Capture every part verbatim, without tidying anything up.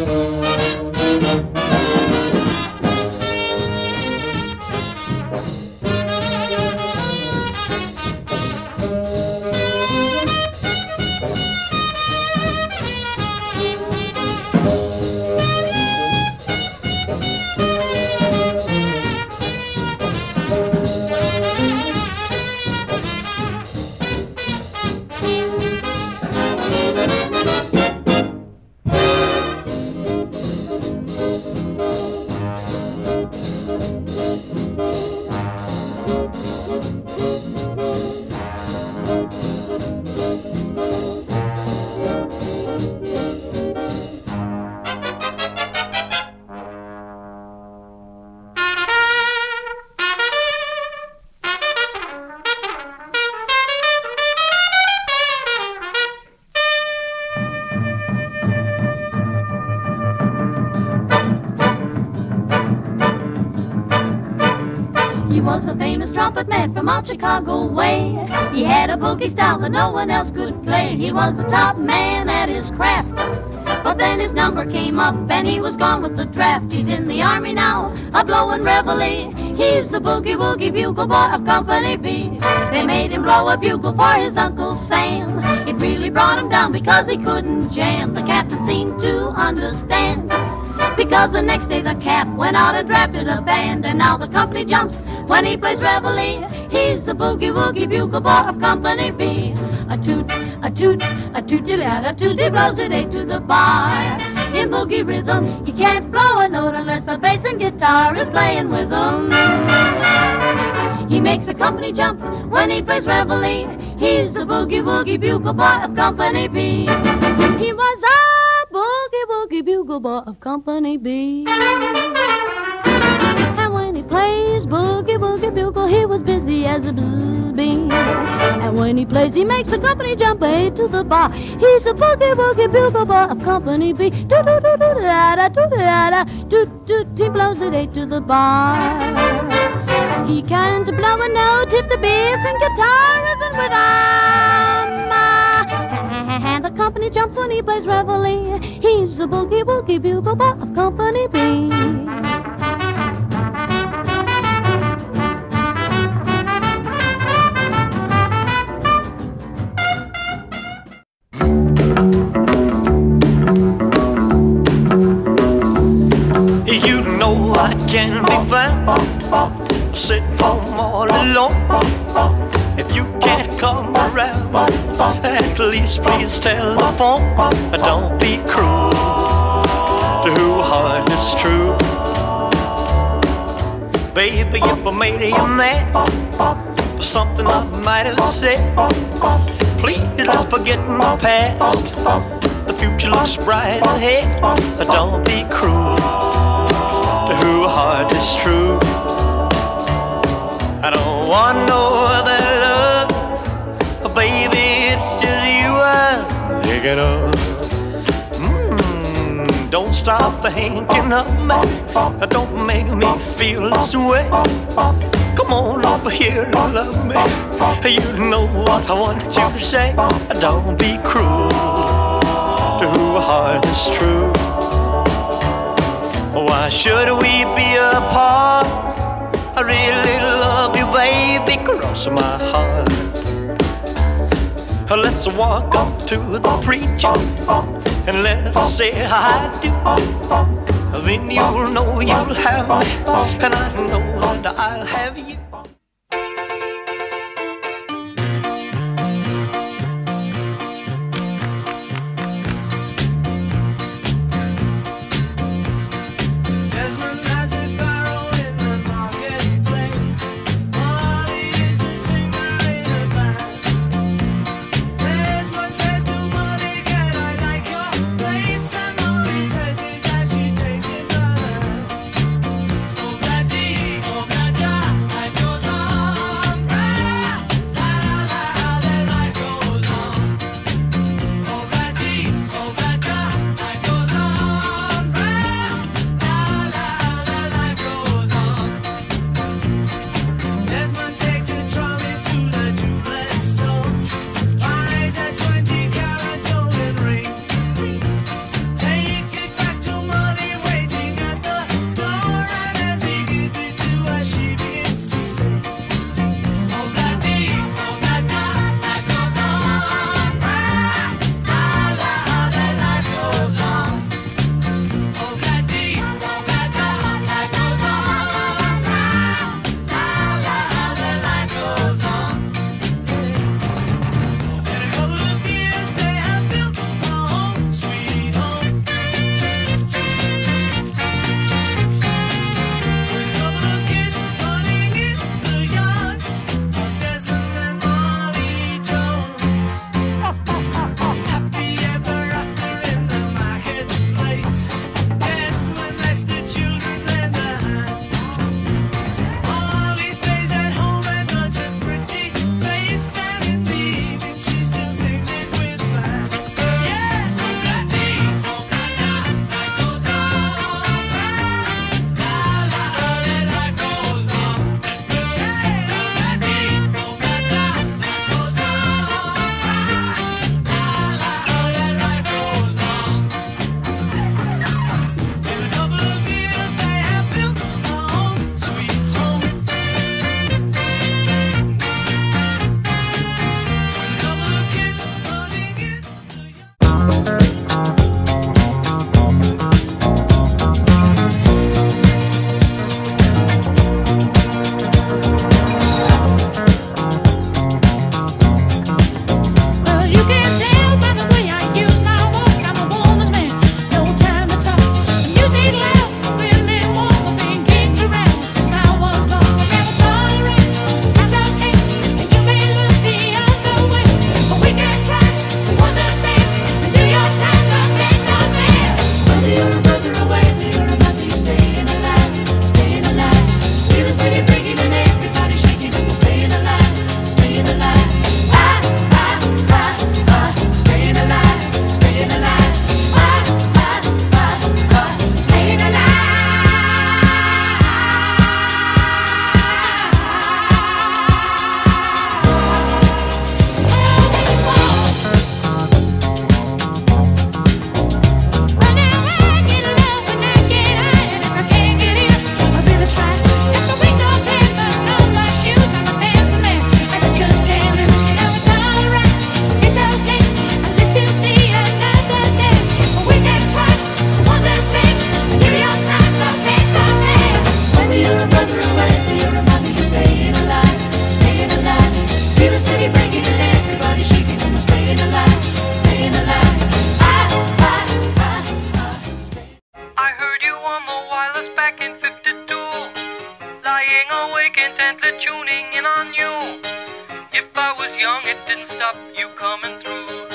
He was a famous trumpet man from out Chicago way. He had a boogie style that no one else could play. He was the top man at his craft, but then his number came up and he was gone with the draft. He's in the army now, a blowin' reveille. He's the boogie woogie bugle boy of Company B. They made him blow a bugle for his Uncle Sam. It really brought him down because he couldn't jam. The captain seemed to understand, because the next day the cap went out and drafted a band. And now the company jumps when he plays reveille. He's the boogie woogie bugle boy of Company B. A toot, a toot, a tooty lad, a tooty blows it eight to the bar. In boogie rhythm, he can't blow a note unless the bass and guitar is playing with him. He makes a company jump when he plays reveille. He's the boogie woogie bugle boy of Company B. He was a boogie woogie bugle boy of Company B. And when he plays boogie woogie bugle, he was busy as a bzz bee. And when he plays, he makes the company jump eight to the bar. He's a boogie woogie bugle boy of Company B. Do do do do da da do da da do do. He blows it eight to the bar. He can't blow a note if the bass and guitar isn't with him. And the company jumps when he plays reveille. He's a boogie woogie bugle boy of Company B. You know I can be found sitting home all alone. If you can't come around, at least please telephone. Don't be cruel to who heart is true. Baby, if I made you mad for something I might have said, please don't forget my past. The future looks bright ahead. Don't be cruel to who heart is true. I don't want no other love, baby, it's just you I'm thinking of. Mm, don't stop thinking of me, don't make me feel this way. Come on over here and love me, you know what I want you to say. Don't be cruel to who heart is true. Why should we be apart? I really love you, baby, cross my heart. Let's walk up to the preacher and let's say I do. Then you'll know you'll have me, and I know that I'll have you. I've on the wireless back in fifty-two, lying awake intently tuning in on you. If I was young, it didn't stop you coming through.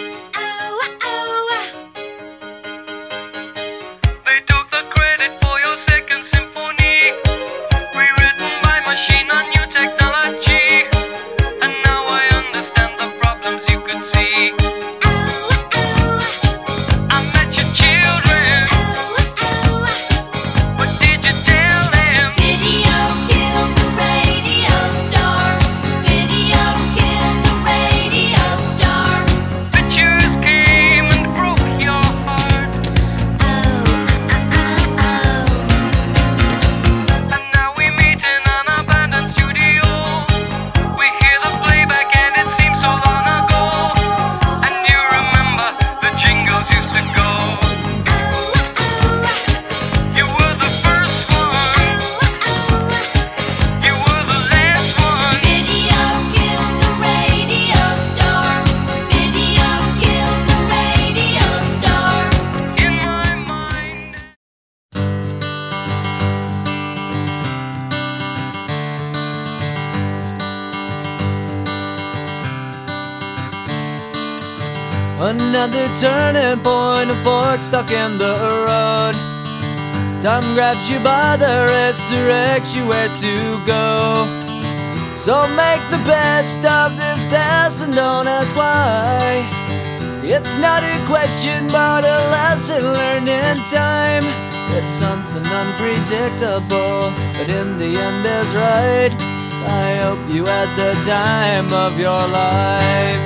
They took the credit for your second symphony, rewritten by machine on new technology. And now I understand the problems you could see. I met your children. What did you tell them? Video killed the radio star. Video killed the radio star. Pictures came and broke your heart. And now we meet in an abandoned studio. We hear the playback and it seems so long ago. And you remember the jingles used to go. You were the first one. You were the last one. Video killed the radio star. Video killed the radio star. In my mind. Another turning point, a fork stuck in the road. Time grabs you by the wrist, directs you where to go. So make the best of this test and don't ask why. It's not a question but a lesson learned in time. It's something unpredictable, but in the end is right. I hope you had the time of your life.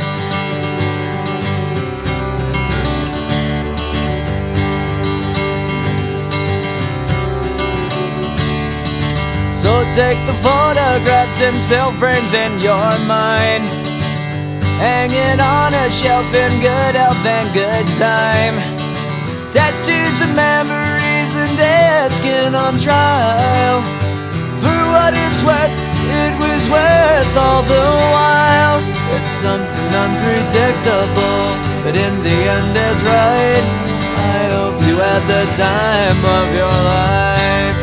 So take the photographs and still frames in your mind, hang it on a shelf in good health and good time. Tattoos and memories and dead skin on trial. For what it's worth, it was worth all the while. It's something unpredictable, but in the end is right. I hope you had the time of your life.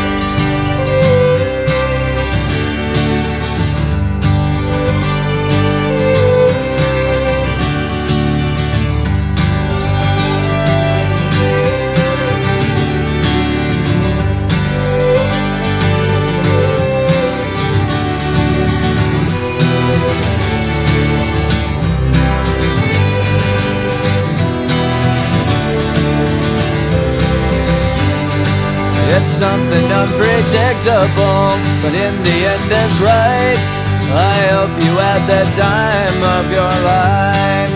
It's something unpredictable, but in the end it's right. I hope you had the time of your life.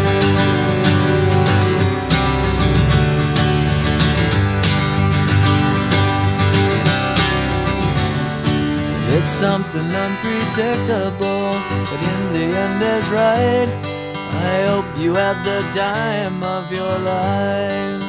It's something unpredictable, but in the end is right. I hope you had the time of your life.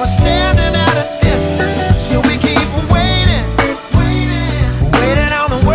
Standing at a distance, so we keep waiting, waiting, waiting on the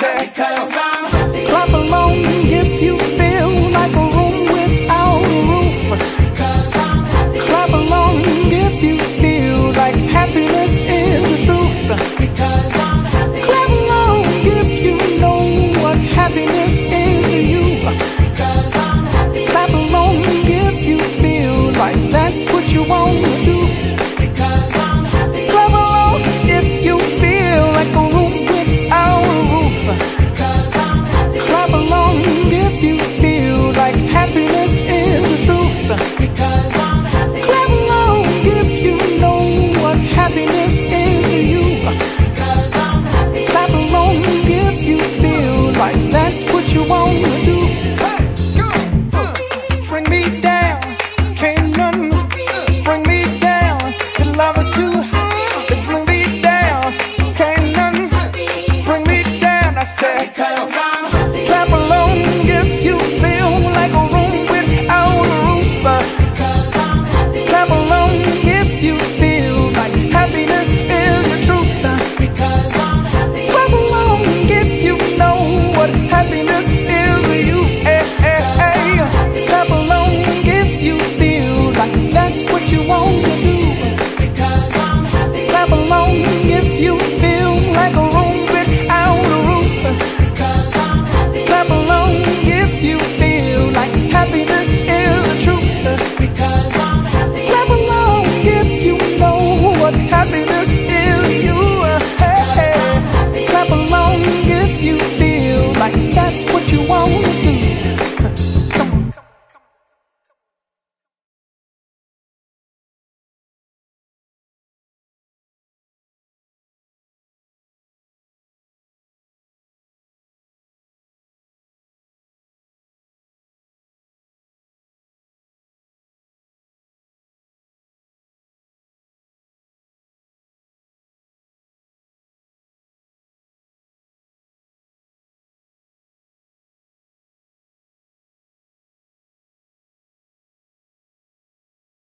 said, clap along if you feel like a room without a roof. Clap along if you feel like happiness is the truth. Clap along if you know what happiness is to you. Clap along if you feel like that's what you want to do. Clap along if you feel like a room without a roof. Clap along if you feel like happiness is the truth. Clap along if you know what happiness is to you. Clap along if you feel like that's what you want to do. Bring me down, can't none bring me down. The love is too high to bring me down. Can't none bring me down. I said,